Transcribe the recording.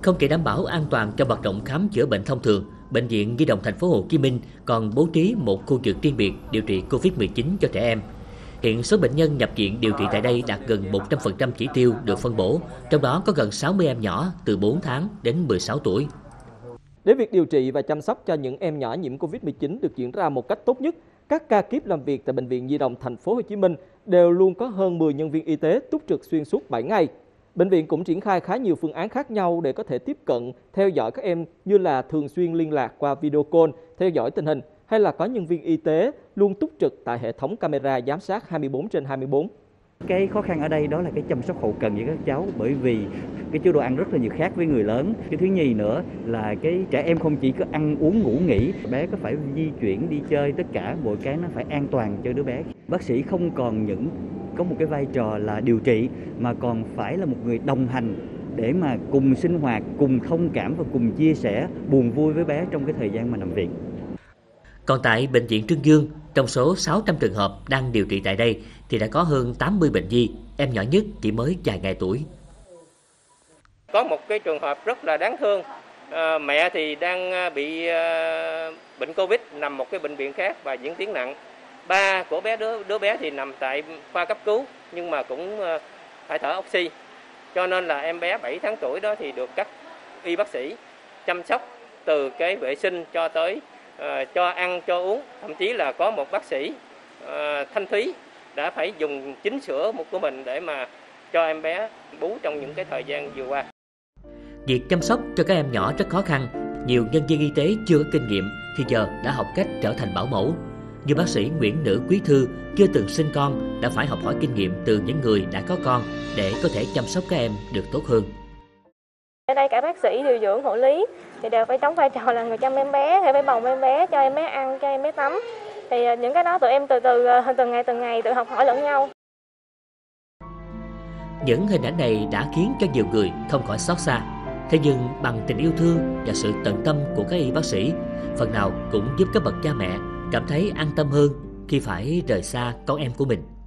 Không chỉ đảm bảo an toàn cho hoạt động khám chữa bệnh thông thường, Bệnh viện Nhi đồng Thành phố Hồ Chí Minh còn bố trí một khu vực riêng biệt điều trị Covid-19 cho trẻ em. Hiện số bệnh nhân nhập viện điều trị tại đây đạt gần 100% chỉ tiêu được phân bổ, trong đó có gần 60 em nhỏ từ 4 tháng đến 16 tuổi. Để việc điều trị và chăm sóc cho những em nhỏ nhiễm Covid-19 được diễn ra một cách tốt nhất, các ca kíp làm việc tại Bệnh viện Nhi đồng Thành phố Hồ Chí Minh đều luôn có hơn 10 nhân viên y tế túc trực xuyên suốt 7 ngày. Bệnh viện cũng triển khai khá nhiều phương án khác nhau để có thể tiếp cận, theo dõi các em như là thường xuyên liên lạc qua video call, theo dõi tình hình, hay là có nhân viên y tế luôn túc trực tại hệ thống camera giám sát 24/24. Cái khó khăn ở đây đó là cái chăm sóc hậu cần với các cháu, bởi vì cái chế độ ăn rất là nhiều khác với người lớn. Cái thứ nhì nữa là cái trẻ em không chỉ có ăn uống ngủ nghỉ, bé có phải di chuyển đi chơi, tất cả mọi cái nó phải an toàn cho đứa bé. Bác sĩ không còn có một cái vai trò là điều trị mà còn phải là một người đồng hành để mà cùng sinh hoạt, cùng thông cảm và cùng chia sẻ buồn vui với bé trong cái thời gian mà nằm viện. Còn tại Bệnh viện Trương Dương, trong số 600 trường hợp đang điều trị tại đây thì đã có hơn 80 bệnh nhi, em nhỏ nhất chỉ mới vài ngày tuổi. Có một cái trường hợp rất là đáng thương, mẹ thì đang bị bệnh Covid nằm một cái bệnh viện khác và diễn tiến nặng. Ba của đứa bé thì nằm tại khoa cấp cứu nhưng mà cũng phải thở oxy. Cho nên là em bé 7 tháng tuổi đó thì được các y bác sĩ chăm sóc từ cái vệ sinh cho tới cho ăn, cho uống. Thậm chí là có một bác sĩ Thanh Thúy đã phải dùng chính sữa của mình để mà cho em bé bú trong những cái thời gian vừa qua. Việc chăm sóc cho các em nhỏ rất khó khăn. Nhiều nhân viên y tế chưa có kinh nghiệm thì giờ đã học cách trở thành bảo mẫu. Như bác sĩ Nguyễn Nữ Quý Thư chưa từng sinh con đã phải học hỏi kinh nghiệm từ những người đã có con để có thể chăm sóc các em được tốt hơn. Ở đây cả bác sĩ, điều dưỡng, hộ lý thì đều phải đóng vai trò là người chăm em bé, phải bồng em bé, cho em bé ăn, cho em bé tắm. Thì những cái đó tụi em từng ngày tự học hỏi lẫn nhau. Những hình ảnh này đã khiến cho nhiều người không khỏi xót xa. Thế nhưng bằng tình yêu thương và sự tận tâm của các y bác sĩ, phần nào cũng giúp các bậc cha mẹ cảm thấy an tâm hơn khi phải rời xa con em của mình.